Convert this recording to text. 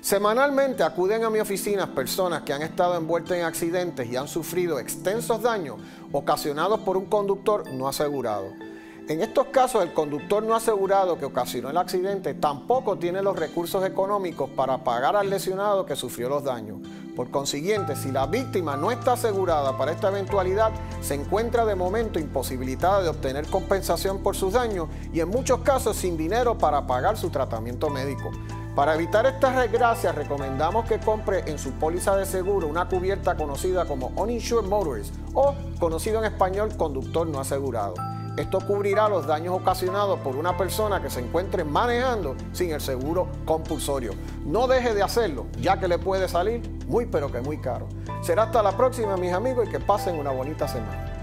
Semanalmente acuden a mi oficina personas que han estado envueltas en accidentes y han sufrido extensos daños ocasionados por un conductor no asegurado. En estos casos, el conductor no asegurado que ocasionó el accidente tampoco tiene los recursos económicos para pagar al lesionado que sufrió los daños. Por consiguiente, si la víctima no está asegurada para esta eventualidad, se encuentra de momento imposibilitada de obtener compensación por sus daños y en muchos casos sin dinero para pagar su tratamiento médico. Para evitar estas desgracias, recomendamos que compre en su póliza de seguro una cubierta conocida como Uninsured Motorist o, conocido en español, conductor no asegurado. Esto cubrirá los daños ocasionados por una persona que se encuentre manejando sin el seguro compulsorio. No deje de hacerlo, ya que le puede salir muy pero que muy caro. Será hasta la próxima, mis amigos, y que pasen una bonita semana.